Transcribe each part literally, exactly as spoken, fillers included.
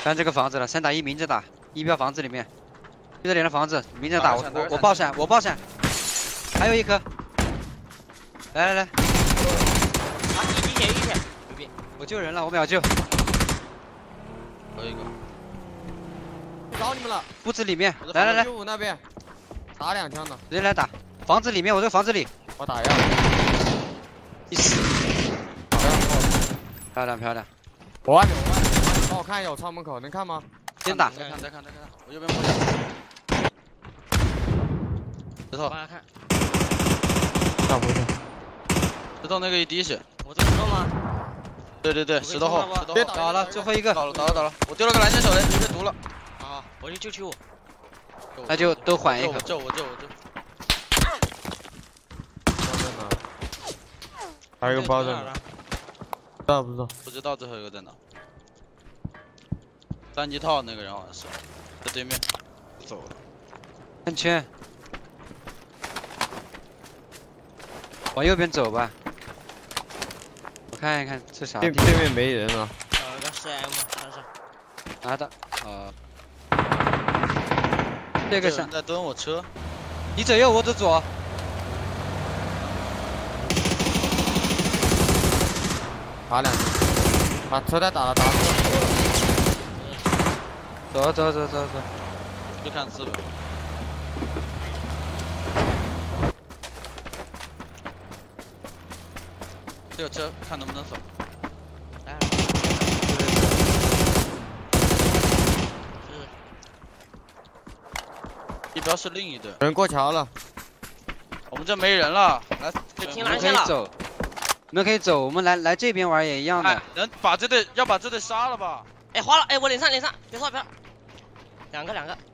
看这个房子了，三打一明着打，一标房子里面，对着脸的房子明着打，我我我爆闪，我爆闪，还有一颗，来来来， 啊，一滴血一滴血，牛逼！ 我救人了，我秒救。 还有一个， 找你们了， 屋子里面，来来来， 九五那边打两枪的， 直接来打，房子里面，我这个房子里， 我打一下， 一死，漂亮漂亮， 我外面我外面，帮我看一下我窗门口，能看吗？ 先打， 再看再看再看，我右边摸一下，石头， 帮他看， 打不是， 石头那个一滴血， 我这个石头吗？ 对对对，石头后，石头后， 打了最后一个， 倒了倒了倒了，我丢了个蓝箭手雷，你被毒了， 啊，我去救救我， 那就都缓一口， 我救我救我救， 还有一个包在哪？不知道不知道， 不知道最后一个在哪。三级套那个人好像是在对面，走了。 圈圈，往右边走吧。我看一看这啥地方。 对对面没人啊。 找了个 C M 山上， 拿的，呃，这个上在蹲我车， 你左右，我走左。 打两枪，把车胎打了打了。 走走走走走， 就看四百。这个车看能不能走。 来， 一标是另一队， 人过桥了， 我们这没人了，来， 这听我们蓝线了， 可以走，你们可以走，我们来来这边玩也一样的。 哎，能把这队要把这队杀了吧？ 哎，花了，哎，我脸上脸上，别说别说，两个两个， 啊，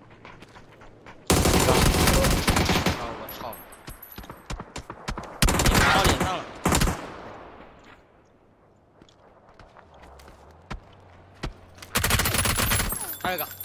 我操！ 打到脸上了，还有一个。